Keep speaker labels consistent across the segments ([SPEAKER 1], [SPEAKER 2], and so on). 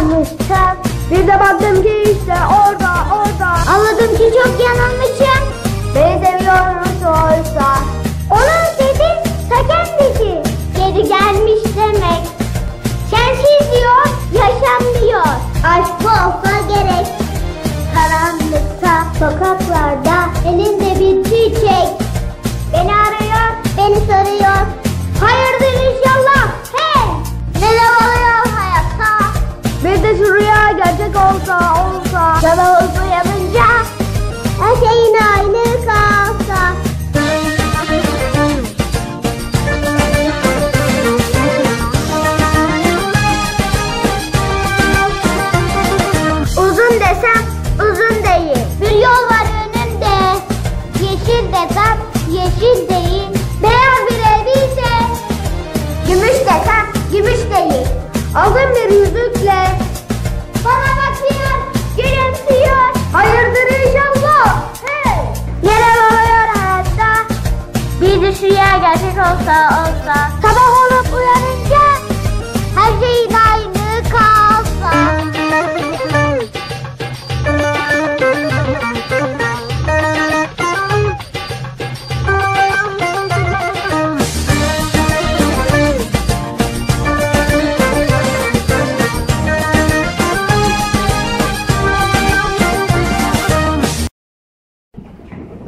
[SPEAKER 1] karanlıkta. Bir de baktım ki işte orada. Anladım ki çok yanılmışım. Beni seviyormuş oysa. Onun dedi ta kendisi. Geri gelmiş demek. Sensiz diyor yaşanmıyor. Aşk bu olsa gerek. Karanlıkta sokaklarda elinde bir çiçek. Beni arıyor, beni soruyor. Hayırdır inşallah. Hey! Neler oluyor hayatta? Bir de şu rüya gerçek olsa. Sabah uyanınca her şeyin aynı kalsa. Uzun desem uzun değil. Bir yol var önümde. Yeşil desem yeşil değil. Beyaz bir elbise. Gümüş desem gümüş değil. Altın bir yüzükle bana bakıyor, gülümsüyor. Hayırdır inşallah. Hey! Neler oluyor hayatta? Bir de şu rüya gerçek olsa. Sabah olup uyanınca her şeyin aynı kalsa.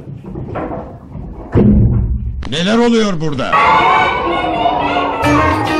[SPEAKER 2] Neler oluyor burada?